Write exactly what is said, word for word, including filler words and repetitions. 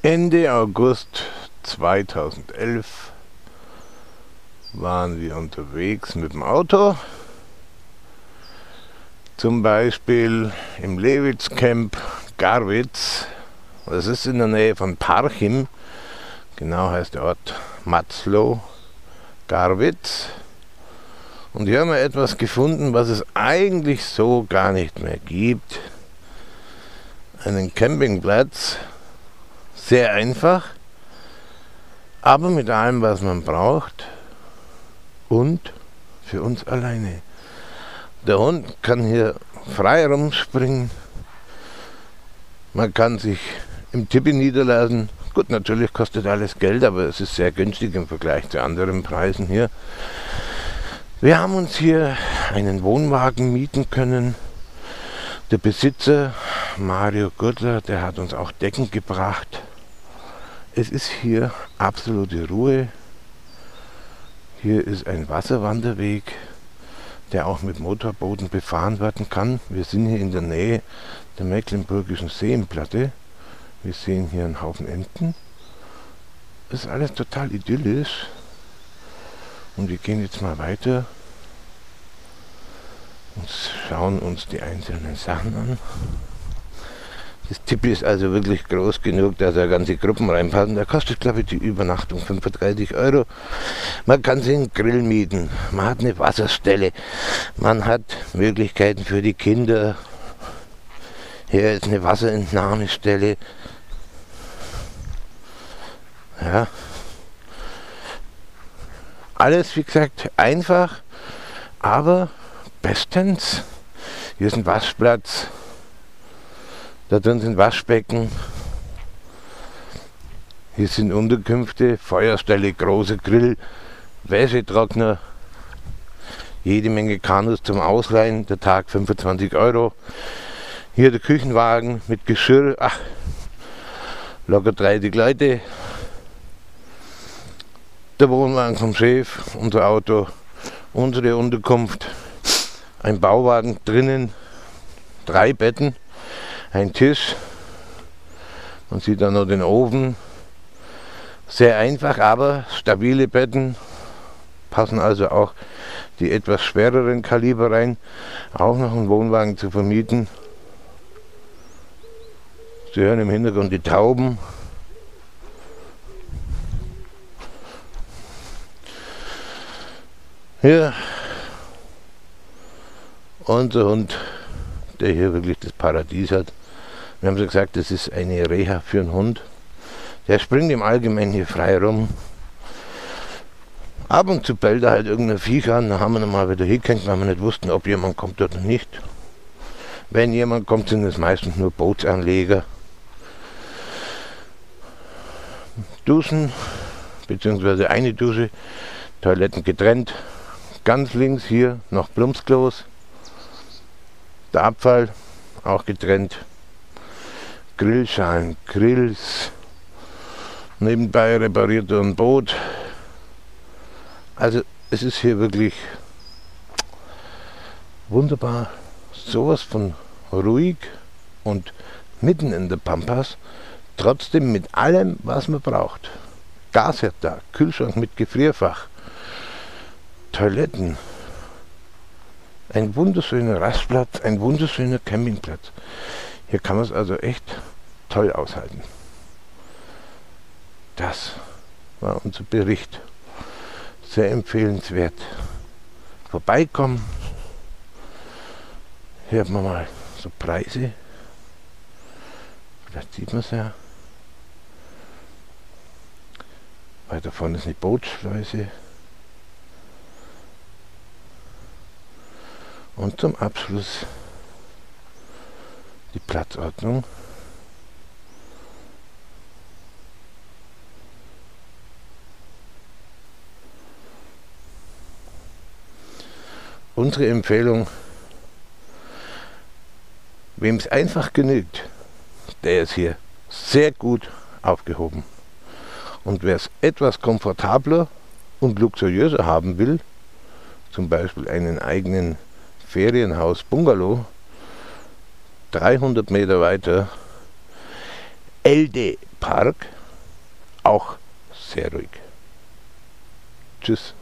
Ende August zweitausendelf waren wir unterwegs mit dem Auto, zum Beispiel im Lewitz-Camp Garwitz. Das ist in der Nähe von Parchim, genau heißt der Ort Matzlow, Garwitz. Und hier haben wir etwas gefunden, was es eigentlich so gar nicht mehr gibt. Einen Campingplatz, sehr einfach, aber mit allem, was man braucht und für uns alleine. Der Hund kann hier frei rumspringen, man kann sich im Tipi niederlassen. Gut, natürlich kostet alles Geld, aber es ist sehr günstig im Vergleich zu anderen Preisen hier. Wir haben uns hier einen Wohnwagen mieten können. Der Besitzer, Mario Gürtler, der hat uns auch Decken gebracht. Es ist hier absolute Ruhe. Hier ist ein Wasserwanderweg, der auch mit Motorbooten befahren werden kann. Wir sind hier in der Nähe der Mecklenburgischen Seenplatte. Wir sehen hier einen Haufen Enten. Das ist alles total idyllisch. Und wir gehen jetzt mal weiter und schauen uns die einzelnen Sachen an. Das Tipi ist also wirklich groß genug, dass da ganze Gruppen reinpassen. Da kostet, glaube ich, die Übernachtung fünfunddreißig Euro. Man kann sich einen Grill mieten, man hat eine Wasserstelle, man hat Möglichkeiten für die Kinder. Hier ist eine Wasserentnahmestelle. Ja. Alles, wie gesagt, einfach, aber bestens. Hier ist ein Waschplatz. Da drin sind Waschbecken. Hier sind Unterkünfte, Feuerstelle, großer Grill, Wäschetrockner, jede Menge Kanus zum Ausleihen, der Tag fünfundzwanzig Euro. Hier der Küchenwagen mit Geschirr, ach, locker dreißig Leute. Der Wohnwagen vom Chef, unser Auto, unsere Unterkunft, ein Bauwagen drinnen, drei Betten, ein Tisch, man sieht da noch den Ofen. Sehr einfach, aber stabile Betten, passen also auch die etwas schwereren Kaliber rein. Auch noch einen Wohnwagen zu vermieten. Sie hören im Hintergrund die Tauben. Hier unser Hund, der hier wirklich das Paradies hat. Wir haben so gesagt, das ist eine Reha für einen Hund. Der springt im Allgemeinen hier frei rum. Ab und zu bellt er halt irgendein Viech an, dann haben wir ihn mal wieder hingehängt, weil wir nicht wussten, ob jemand kommt oder nicht. Wenn jemand kommt, sind es meistens nur Bootsanleger. Duschen, beziehungsweise eine Dusche, Toiletten getrennt. Ganz links hier noch Plumpsklos. Der Abfall auch getrennt. Grillschalen, Grills. Nebenbei repariert er ein Boot. Also es ist hier wirklich wunderbar. Sowas von ruhig und mitten in der Pampas. Trotzdem mit allem, was man braucht. Gasherd da, Kühlschrank mit Gefrierfach. Toiletten. Ein wunderschöner Rastplatz, ein wunderschöner Campingplatz. Hier kann man es also echt toll aushalten. Das war unser Bericht. Sehr empfehlenswert. Vorbeikommen. Hier haben wir mal so Preise. Vielleicht sieht man es ja. Weiter vorne ist eine Bootsschleuse. Und zum Abschluss die Platzordnung. Unsere Empfehlung, wem es einfach genügt, der ist hier sehr gut aufgehoben. Und wer es etwas komfortabler und luxuriöser haben will, zum Beispiel einen eigenen Ferienhaus-Bungalow, dreihundert Meter weiter, Elde Park auch sehr ruhig. Tschüss.